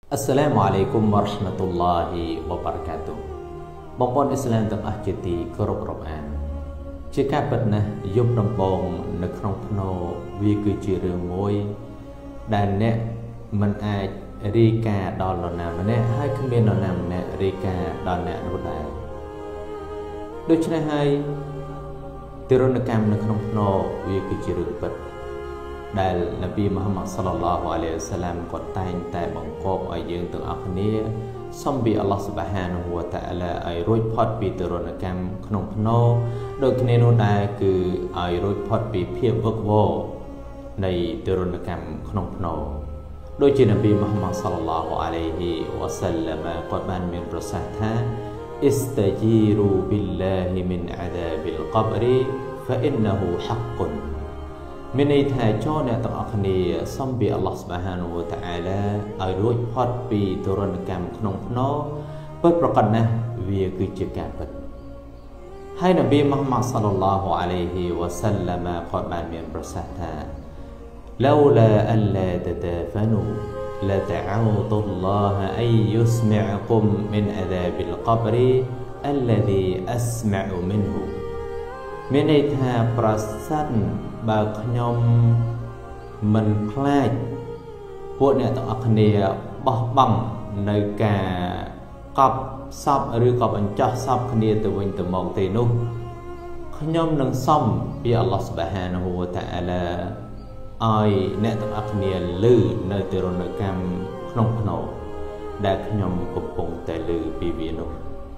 Assalamu alaikum warahmatullahi wabarakatuh បងប្អូនអ៊ីស្លាមទាំងអស់ជាទីគោរពរាប់អានជាការពិតណាស់យប់ដំបូងនៅក្នុងភ្នោវាគឺជារឿងមួយដែលអ្នកមិនអាចរាយការណ៍ដល់នរណាម្នាក់ហើយគ្មាននរណាម្នាក់រាយការណ៍ដល់អ្នកនោះដែរដូច្នេះហើយទរណកម្មនៅក្នុងភ្នោវាគឺជារឿងពិតដែលនប៊ីមូហាម៉ាត់សល្លឡោះអាឡៃហ៊ីវសល្លាមគាត់តែងតែបង្គាប់ឲ្យយើងទាំងអស់គ្នាសូមពីអល់ឡោះស៊ុបហានាហ៊ូវតាអាឡាឲ្យរួចផុតពីទរណកម្មក្នុងភ្នោដូចគ្នានោះដែរគឺឲ្យរួចផុតពីភាពវឹកវរនៃទរណកម្មក្នុងភ្នោដូចជានប៊ីមូហាម៉ាត់សល្លឡោះអាឡៃហ៊ីវសល្លាមគាត់បានមានប្រសាសន៍ថា استجيروا بالله من عذاب القبر فإنه حق មានន័យថាចូលអ្នកទាំងអស់គ្នាសូមពីអល់ឡោះស៊ុបហានាហ៊ូវតាអាឡាឲ្យរួចផុតពីទរណកម្មក្នុងភ្នោពិតប្រាកដណាស់វាគឺជាការពិតហើយនប៊ីមូហាម៉ាត់សល្លឡោះអាឡៃហ៊ីវសល្លាមគាត់បានមានប្រសាសន៍ថា لولا ألا تدافنوا لدعوت الله أن يسمعكم من عذاب القبر الذي أسمع منه មានន័យថាប្រសិនបើខ្ញុំមិនខ្លាចពួកអ្នកទាំងអស់គ្នាបោះបង់នៅការកប់សពឬក៏បញ្ចោះសពគ្នាទៅវិញទៅមកទេនោះខ្ញុំនឹងសុំពីអល់ឡោះស៊ុបហានាហ៊ូវតាអាឡាឲ្យអ្នកទាំងអស់គ្នាឮនៅទរណកម្មក្នុងភ្នោដែលខ្ញុំកំពុងតែឮពីវានោះ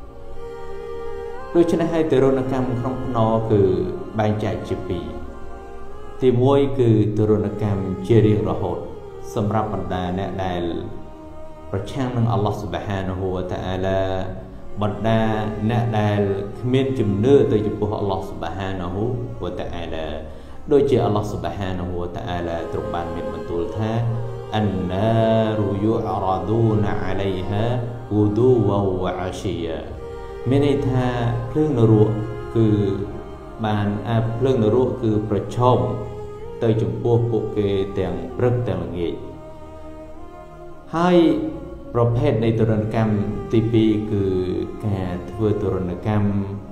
ដូច្នេះហើយទរណកម្មក្នុងភ្នោគឺបែងចែកជាពីរទី1គឺទរណកម្មជារៀងរហូតសម្រាប់បណ្ដាអ្នកដែលប្រឆាំងនឹងអល់ឡោះស៊ុបហានាហ៊ូវតាអាឡាបណ្ដាអ្នកដែលគ្មានជំនឿទៅចំពោះអល់ឡោះស៊ុបហានាហ៊ូវតាអាឡាដូចជាអល់ឡោះស៊ុបហានាហ៊ូវតាអាឡាទ្រង់បានមានបន្ទូលថា النار يعرضون عليها غدوا وعشيا មានន័យថាភ្លើងនរកគឺបានភ្លើងនរកគឺប្រឈមទៅចំពោះពួកគេទាំងព្រឹកទាំងល្ងាចហើយប្រភេទនៃទរណកម្មទី2គឺការធ្វើទរណកម្ម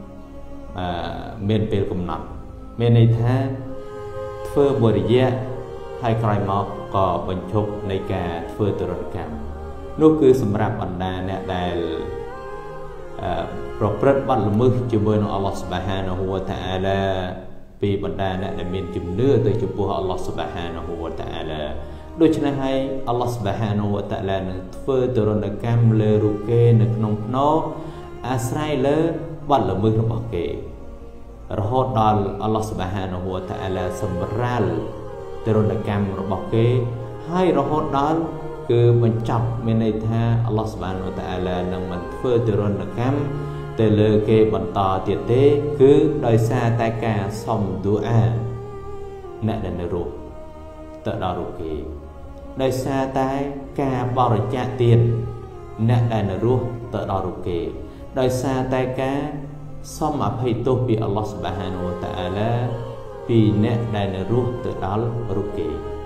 មានពេលកំណត់មានន័យថាធ្វើមួយរយៈហើយក្រោយមកក៏បញ្ឈប់នៃការធ្វើទរណកម្មនោះគឺសម្រាប់បណ្ដាអ្នកដែលប្រព្រឹត្តបទល្មើសជាមួយនឹងអល់ឡោះស៊ុបហានាហ៊ូវតាអាឡាពីបណ្ដាអ្នកដែលមានជំនឿទៅចំពោះអល់ឡោះស៊ុបហានាហ៊ូវតាអាឡាដូច្នេះហើយអល់ឡោះស៊ុបហានាហ៊ូវតាអាឡានឹងធ្វើទរណកម្មលើរូបគេនៅក្នុងភ្នោអាស្រ័យលើបទល្មើសរបស់គេរហូតដល់អល់ឡោះស៊ុបហានាហ៊ូវតាអាឡាសម្រាលទរណកម្មរបស់គេហើយរហូតដល់គឺបញ្ចប់មានន័យថាអល់ឡោះស៊ុបហានាហ៊ូវតាអាឡានឹងមិនធ្វើទរណកម្មទៅលើគេបន្តទៀតទេគឺដោយសារតែការសុំឌូអាអ្នកដែលនៅរស់ទៅដល់រូបគេដោយសារតែការបរិច្ចាគទានអ្នកដែលនៅរស់ទៅដល់រូបគេដោយសារតែការសុំអភ័យទោសពីអល់ឡោះស៊ុបហានាហ៊ូវតាអាឡាពីអ្នកដែលនៅរស់ទៅដល់រូបគេ